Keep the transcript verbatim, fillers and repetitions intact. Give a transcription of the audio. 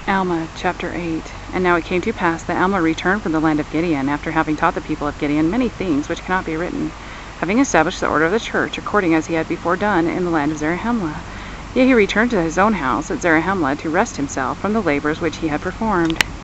Alma, chapter eight. And now it came to pass that Alma returned from the land of Gideon, after having taught the people of Gideon many things which cannot be written, having established the order of the church, according as he had before done in the land of Zarahemla. Yet he returned to his own house at Zarahemla to rest himself from the labors which he had performed.